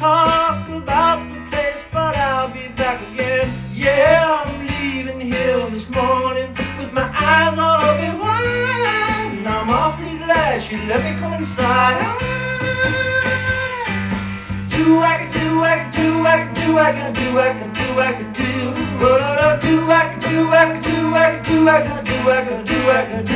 talk about the place, but I'll be back again. Yeah, I'm leaving here this morning with my eyes all open wide, and I'm awfully glad she let me come inside. Do I can do, I can do, I can do, I can do, I can do, I can do. Oh, do I can do, I can do, I can do, I can do, I can do, I can do.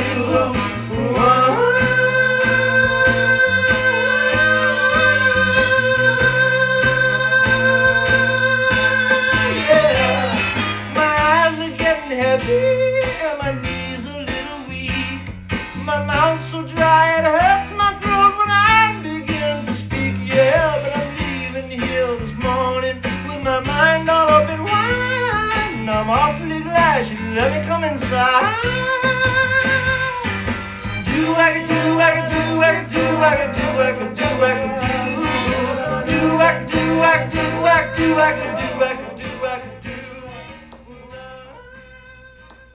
Yeah, my eyes are getting heavy and my knees a little weak. My mouth's so dry it hurts my throat when I begin to speak. Yeah, but I'm leaving here this morning with my mind all open wide, and I'm awfully glad she let me come inside. Do I can do, I can do, I can do, I can do, I can do, I can do. Do I can do, I can do, I can do, I can do.